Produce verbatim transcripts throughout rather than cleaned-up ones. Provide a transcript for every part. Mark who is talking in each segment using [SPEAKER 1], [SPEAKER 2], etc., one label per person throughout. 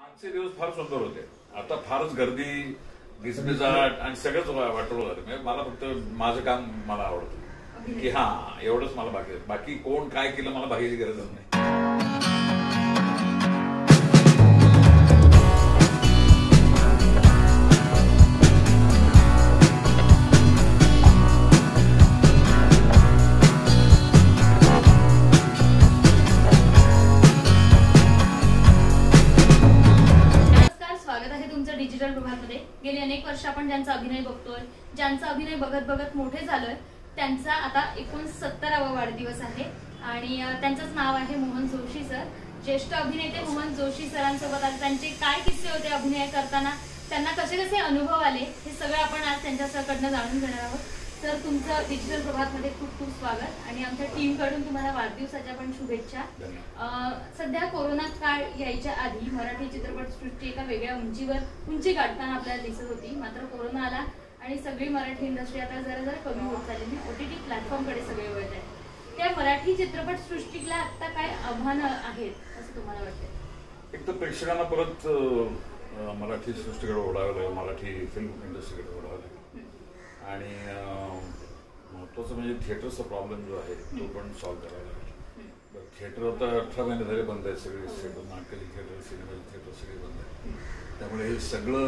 [SPEAKER 1] आजचे दिवस फार सुंदर होते. आता फारच गर्दी, गिजबिजाट आणि सगळंच वाटोळं झालं. म्हणजे मला फक्त माझं काम मला आवडतं की हा एवढंच मला बाकी आहे. बाकी कोण काय केलं मला बघायची गरजच नाही.
[SPEAKER 2] डिजिटल प्रभातमध्ये गेली अनेक वर्ष आपण ज्यांचा अभिनय बघतोय, ज्यांचा अभिनय बघत बघत मोठे झालोय, त्यांचा आता एकोणसत्तरावा वाढदिवस आहे आणि त्यांचंच नाव आहे मोहन जोशी सर. ज्येष्ठ अभिनेते मोहन जोशी सरांसोबत आज त्यांचे काय किस्से होते अभिनय करताना, त्यांना कसे कसे अनुभव आले, हे सगळं आपण आज त्यांच्याकडनं जाणून घेणार आहोत. सर, तुमचं डिजिटल प्रभातमध्ये खूप खूप स्वागत आणि आमच्या टीम कडून तुम्हाला वाढदिवसाच्या पण शुभेच्छा. सध्या कोरोना काळ यायच्या आधी मराठी चित्रपटसृष्टी एका वेगळ्या उंचीवर उंची गाठताना आपल्याला दिसत होती. मात्र कोरोना आला आणि सगळी मराठी इंडस्ट्री आता जरा जरा कमी होत चालली. ओटीटी प्लॅटफॉर्म कडे सगळे वळत आहे. त्या मराठी चित्रपटसृष्टीला आता काय आव्हानं आहेत असं तुम्हाला वाटतं?
[SPEAKER 1] एक तर प्रेक्षकांना परत मराठी सृष्टीकडे ओढावं लागेल, मराठी फिल्म इंडस्ट्रीकडे ओढावं लागेल. आणि महत्वाचं म्हणजे थिएटरचा प्रॉब्लेम जो आहे तो पण सॉल्व्ह करावा लागेल. थिएटर आता अठरा महिने झाले बंद आहे. सगळे थिएटर, नाटकाचे थिएटर, सिनेमाचे थिएटर सगळे बंद आहे. त्यामुळे हे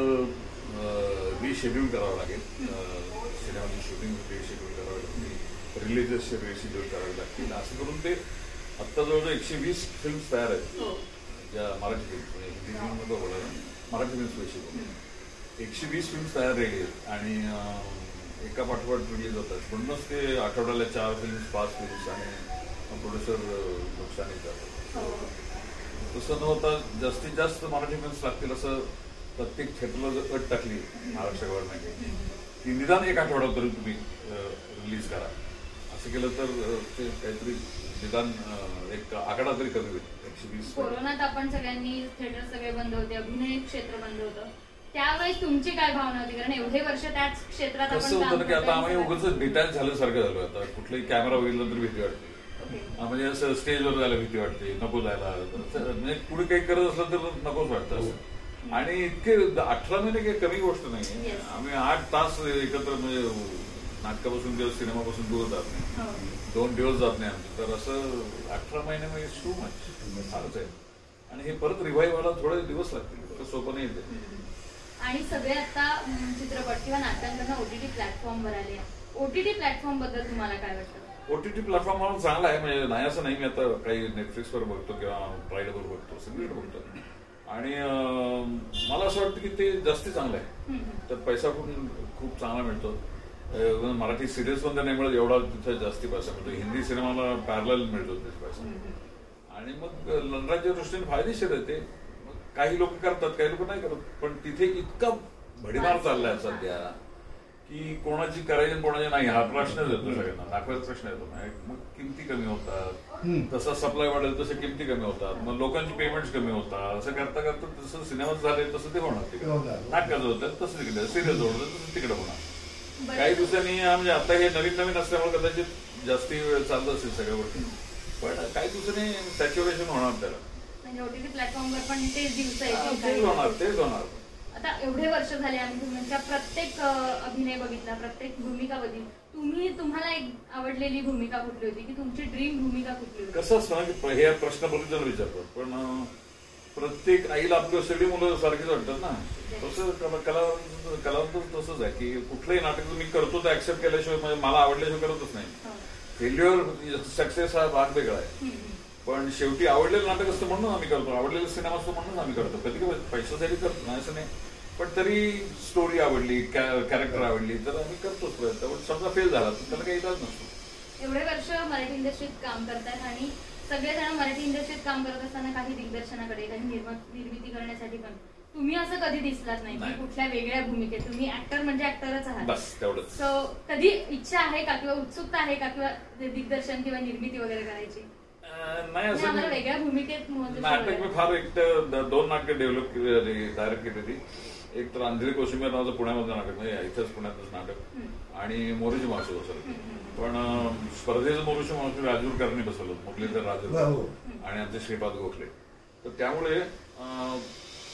[SPEAKER 1] सगळं रिशेड्यूल करावं लागेल. सिनेमाची शूटिंग रिशेड्यूल करावं लागेल, रिलीजेसचे रिशेड्यूल करावे लागतील. असं करून ते आत्ता जवळजवळ एकशे वीस फिल्म्स तयार आहेत ज्या मराठी फिल्म, म्हणजे हिंदी फिल्ममध्ये बोलायला मराठी फिल्म्स पैसे एकशे वीस फिल्म्स तयार राहिली आहेत आणि एका पाठोपाठ रिलीज होतात. म्हणूनच ते आठवड्याला चार फिल्म्स, पाच फिल्म्स आणि प्रोड्युसर नुकसानी जातात. तसं न होता जास्तीत जास्त मराठी फिल्म्स लागतील असं प्रत्येक थिएटरला जर अट टाकली महाराष्ट्र गव्हर्नमेंटने की निदान एक आठवडा तरी तुम्ही रिलीज करा, असं केलं तर ते काहीतरी निदान एक आकडा तरी कमी होईल. एकशे वीस
[SPEAKER 2] कोरोनात आपण सगळ्यांनी थिएटर सगळे बंद होते, अभिनय क्षेत्र बंद होतं. त्यावेळेस तुमची काय भावना होती? कारण एवढे वर्ष त्याच क्षेत्रात
[SPEAKER 1] कसं होतं ना की आता आम्ही उगाच डिटॅच झाल्यासारखं झालो. आता कुठलाही कॅमेरा बघितला तर भीती वाटते. म्हणजे असं स्टेजवर जायला भीती वाटते, नको जायला. म्हणजे कुणी काही करत असलं तर नकोच वाटतं असं. आणि इतके अठरा महिने काही कमी गोष्ट नाही. आम्ही आठ तास एकत्र, म्हणजे नाटकापासून किंवा सिनेमापासून दूर जात नाही, दोन दिवस जात नाही आमचे. तर असं अठरा महिने म्हणजे टू मच फारच आहे. आणि हे परत रिवाईव्ह व्हायला थोडे दिवस लागतील, सोपं नाही येते.
[SPEAKER 2] आणि सगळे आता चित्रपट किंवा नाटकांकडनं ओटीटी प्लॅटफॉर्मवर आले. ओटीटी प्लॅटफॉर्म बद्दल तुम्हाला काय वाटतं?
[SPEAKER 1] ओटीटी प्लॅटफॉर्म म्हणून चांगला आहे. म्हणजे नाही असं नाही, मी आता काही नेटफ्लिक्सवर बघतो किंवा प्राईडवर बघतो, सगळीकडे बघतो. आणि मला असं वाटतं की ते जास्ती चांगलं आहे. त्यात पैसा पण खूप चांगला मिळतो. मराठी सिरियल्स मध्ये नाही मिळत एवढा तिथे जास्ती पैसा मिळतो. हिंदी सिनेमाला पॅरलल मिळतो तिथे पैसा. आणि मग लंडनच्या दृष्टीने फायदेशीर आहे ते. काही लोक करतात, काही लोक नाही करत. पण तिथे इतका भडीमार चाललाय सध्या की कोणाची करायची कोणाची नाही हा प्रश्न येतो. सगळ्यांना दाखवायचा प्रश्न येतो. मग किमती कमी होतात, तसा सप्लाय वाढेल तसं किमती कमी होतात, मग लोकांची पेमेंट्स कमी होतात. असं करता करता जसं सिनेमात झालंय तसं ते होणार. तिकडे नाटकाचं होतं तसं तिकडे, सिरियल होतं तसं तिकडे होणार. काही दिवसांनी म्हणजे आता हे नवीन नवीन असल्यामुळे कदाचित जास्ती वेळ चालत असेल सगळ्या गोष्टी, पण काही दिवसांनी सॅच्युरेशन होणार त्याला.
[SPEAKER 2] ओटीटी प्लॅटफॉर्मवर पण तेच दिवस
[SPEAKER 1] होणार, तेच होणार.
[SPEAKER 2] आता एवढे वर्ष झाले आम्ही तुमच्या प्रत्येक अभिनय बघितला, प्रत्येक भूमिका बघितली. तुम्ही तुम्हाला एक आवडलेली भूमिका कुठली होती, की तुमची ड्रीम भूमिका कुठली होती?
[SPEAKER 1] कसं असतं ना की हे प्रश्न बरेच जण विचारतात, पण प्रत्येक आईला आपली सगळी मुलं सारखीच वाटतात ना. तसं कलावंत कलावंत तसंच आहे की कुठलंही नाटक मी करतो तर ऍक्सेप्ट केल्याशिवाय, म्हणजे मला आवडल्याशिवाय करतच नाही. फेल्युअर सक्सेस हा भाग वेगळा आहे. पण शेवटी आवडलेलं नाटक असतं म्हणून आम्ही करतो, आवडलेलं सिनेमा असतो म्हणून आम्ही करतो. कधी कधी पैशासाठी करतो नाही असं नाही, पण तरी स्टोरी आवडली, कॅरेक्टर आवडली तर आम्ही करतोच प्रयत्न. पण समजा फेल झाला तर त्याला काही इलाज नसतो.
[SPEAKER 2] एवढे वर्ष मराठी इंडस्ट्रीत काम करतात आणि सगळेजण मराठी इंडस्ट्रीत काम करत असताना काही दिग्दर्शनाकडे, काही निर्मिती करण्यासाठी पण तुम्ही असं कधी दिसलाच नाही की कुठल्या वेगळ्या भूमिकेत. तुम्ही ऍक्टर म्हणजे ऍक्टरच आहात.
[SPEAKER 1] बस तेवढंच.
[SPEAKER 2] सो कधी इच्छा आहे का किंवा उत्सुकता आहे का किंवा दिग्दर्शन किंवा निर्मिती वगैरे करायची?
[SPEAKER 1] नाही असं
[SPEAKER 2] वेगळ्या भूमिकेत.
[SPEAKER 1] नाटक मी फार एक दोन नाटकं डेव्हलप केली, डायरेक्ट केली होती. एक तर अंधेरी कोशिंबीर नावाचं पुण्यामधलं नाटक, म्हणजे इथंच पुण्यातच नाटक, आणि मोरूची मासू बसवलं. पण स्पर्धेचं मोरूची मासू राजूरकरांनी बसवलं, मुरलीधर राजूर आणि आमचे श्रीपाद गोखले. तर त्यामुळे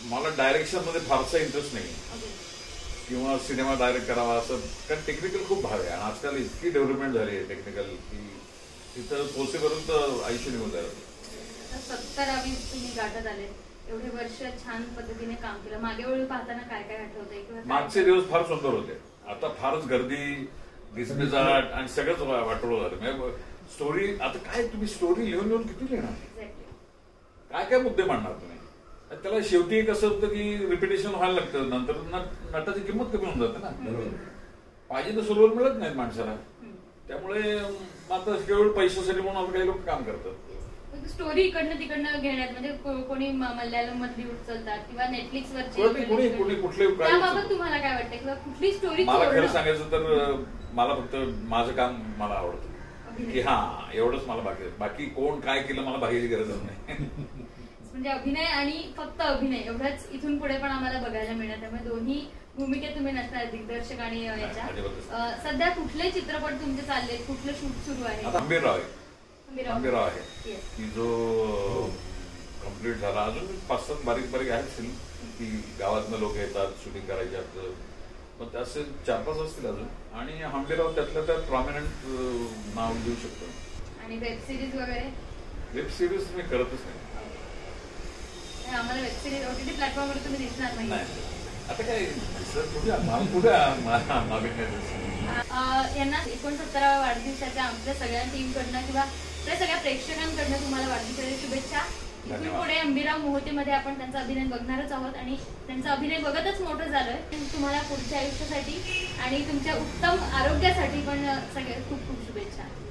[SPEAKER 1] मला डायरेक्शन मध्ये फारसा इंटरेस्ट नाही
[SPEAKER 2] ओके.
[SPEAKER 1] किंवा सिनेमा डायरेक्ट करावा असं, कारण टेक्निकल खूप भाग आहे आणि आजकाल इतकी डेव्हलपमेंट झाली आहे टेक्निकल की तिथं पोहोचेपर्यंत आयुष्य निघून जायला.
[SPEAKER 2] सत्तरावी तुम्ही गाठत आले, एवढे वर्ष छान पद्धतीने काम केलं, मागे वळून पाहताना काय काय आठवतंय किंवा काय-
[SPEAKER 1] मागचे दिवस फार सुंदर होते. आता फारच गर्दी, गिचमिचाट आणि सगळंच वाटोळं झालं. म्हणजे स्टोरी आता काय तुम्ही स्टोरी लिहून लिहून किती लिहिणार,
[SPEAKER 2] Exactly.
[SPEAKER 1] काय काय मुद्दे मांडणार तुम्ही. त्याला शेवटी कसं होतं की रिपिटेशन व्हायला लागतं, नंतर न- नटाची किंमत कमी होऊन जाते ना.
[SPEAKER 3] बरोबर.
[SPEAKER 1] पाहिजे तसं रोल मिळत नाहीत माणसाला.
[SPEAKER 2] हम्म.
[SPEAKER 1] त्यामुळे आता केवळ पैशासाठी म्हणून आपण काही लोक काम करतात.
[SPEAKER 2] स्टोरी इकडनं तिकडनं घेण्यात म्हणजे को- कोणी म- मल्याळम मधली उचलतात किंवा नेटफ्लिक्स
[SPEAKER 1] कोणी
[SPEAKER 2] वरची
[SPEAKER 1] कोणी कोणी कुठले काय
[SPEAKER 2] त्याबाबत तुम्हाला काय वाटतं किंवा कुठली स्टोरी
[SPEAKER 1] मला खरं सांगायचं तर मला फक्त माझं काम मला आवडतं की हा एवढंच मला बाकी बाकी कोण काय केलं मला बघायची गरजच नाही.
[SPEAKER 2] म्हणजे अभिनय आणि फक्त अभिनय एवढंच इथून पुढे पण आम्हाला बघायला मिळणार, त्यामुळे दोन्ही भूमिकेत तुम्ही नसणार, दिग्दर्शक आणि अ, याच्या
[SPEAKER 1] अजिबातच
[SPEAKER 2] अ, सध्या कुठले चित्रपट तुमचे चालले, कुठलं शूट सुरू आहे?
[SPEAKER 1] आता आंबेराव आहे
[SPEAKER 2] आंबेराव.
[SPEAKER 1] आंबेराव आहे
[SPEAKER 2] Yes.
[SPEAKER 1] की जो कम्प्लीट झाला. अजून पाच सात बारीक बारीक आहेत असतील की गावातनं लोक येतात शूटिंग करायच्यात, पण असे चार पाच असतील अजून. आणि आंबेराव त्यातल्या त्यात प्रॉमिनंट नाव देऊ शकतो.
[SPEAKER 2] आणि वेब सिरीज वगैरे?
[SPEAKER 1] वेब सिरीज मी करतच नाही.
[SPEAKER 2] नाही, आम्हाला वेब सिरीज ओटीटी प्लॅटफॉर्मवर तुम्ही दिसणार नाही.
[SPEAKER 1] नाही आता काय सर कुठे मला कुठे नवीन नाही.
[SPEAKER 2] अ, यांना एकोणसत्तराव्या वाढदिवसाच्या आमच्या सगळ्या टीमकडनं किंवा त्या सगळ्या प्रेक्षकांकडनं तुम्हाला वाढदिवसाच्या शुभेच्छा. इथून
[SPEAKER 1] धन्यवाद.
[SPEAKER 2] पुढे अंबिराव मोहोतेमध्ये आपण त्यांचा अभिनय बघणारच आहोत आणि त्यांचा अभिनय बघतच मोठं झालोय. तुम्हाला पुढच्या आयुष्यासाठी आणि तुमच्या उत्तम आरोग्यासाठी पण सगळे खूप खूप शुभेच्छा.